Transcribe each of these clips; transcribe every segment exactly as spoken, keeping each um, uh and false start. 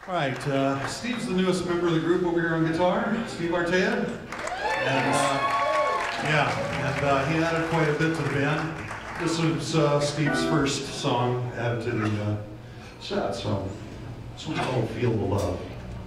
All right, uh, Steve's the newest member of the group over here on guitar, Steve Artea. And uh, yeah, and uh, he added quite a bit to the band. This was uh, Steve's first song added to the uh, set, so this one's called Feel the Love.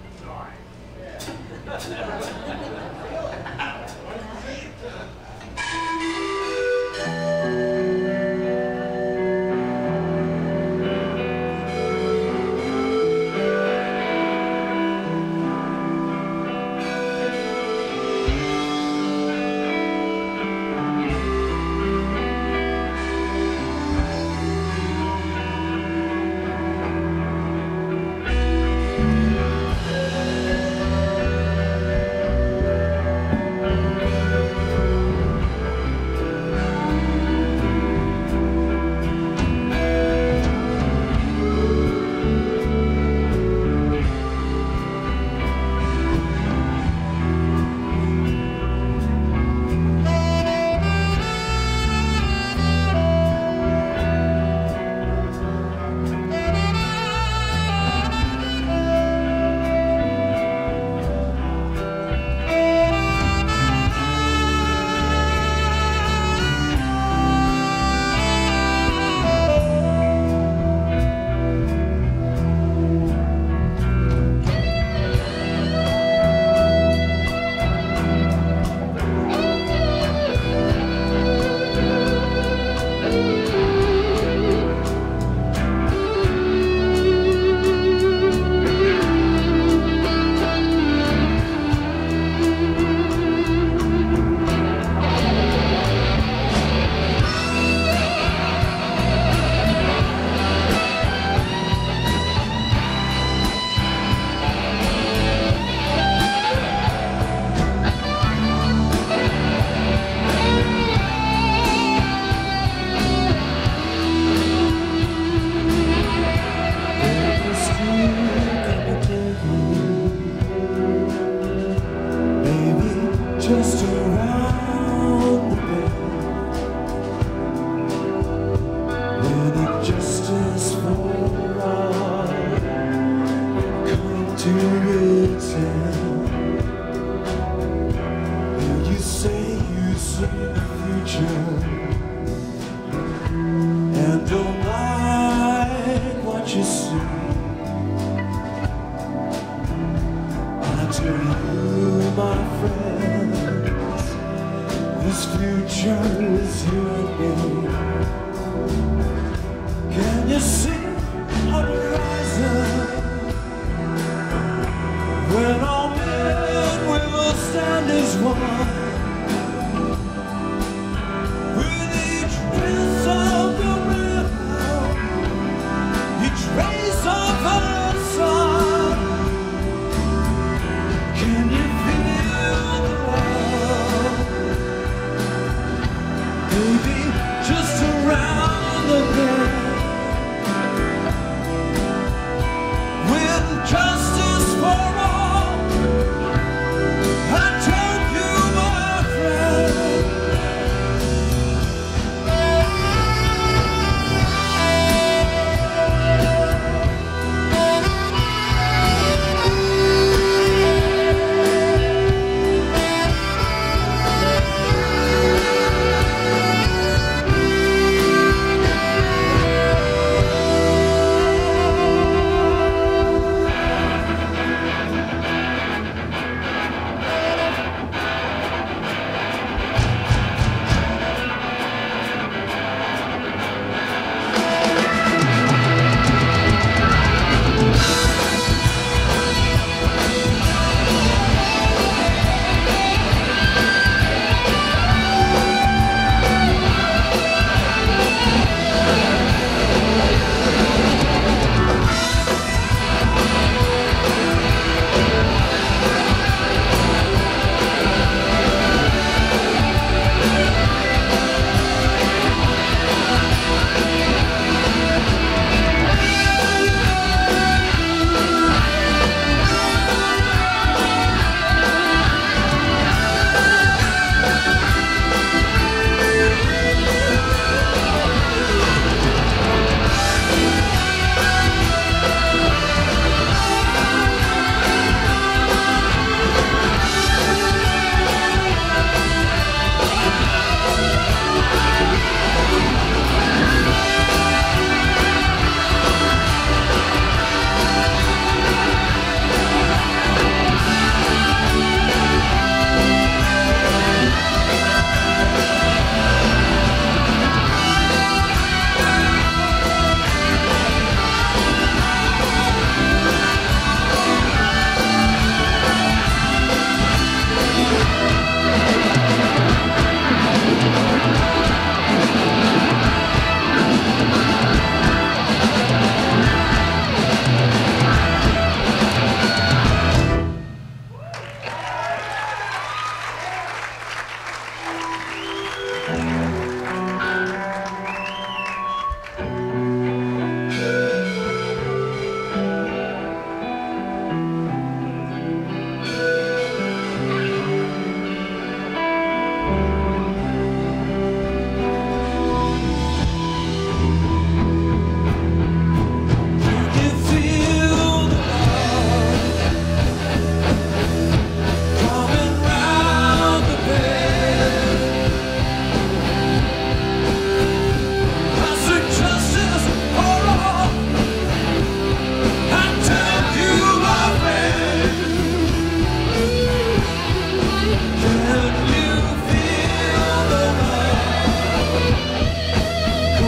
Just around the bend, when it just is for all come to its end. And you say you see the future and don't like what you see. I tell you, my friend, this future is you and me. Can you see on the horizon when all men will stand as one? With each breath of the river, each rays of the sun, can you feel the love? Baby,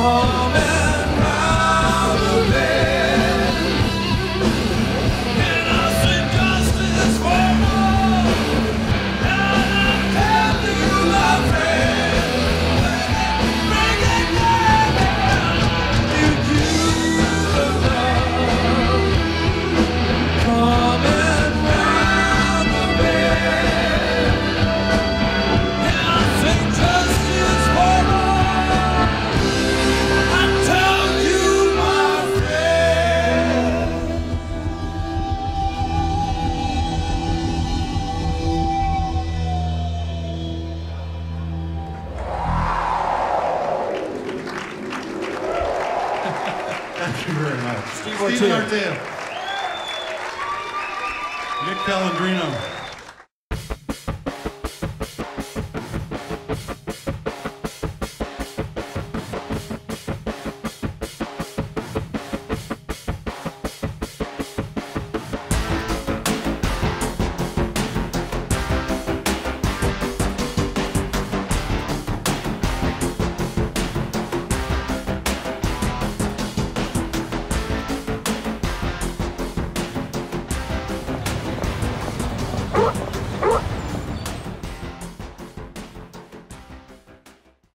coming round the bend. And I sing justice for all. And I tell you, my friend, bring it down. You do the love coming round the bend. And I sing justice for all. I tell you, my friend. Thank you very much. Steve Steve Artea. Artea. Nick Pellegrino.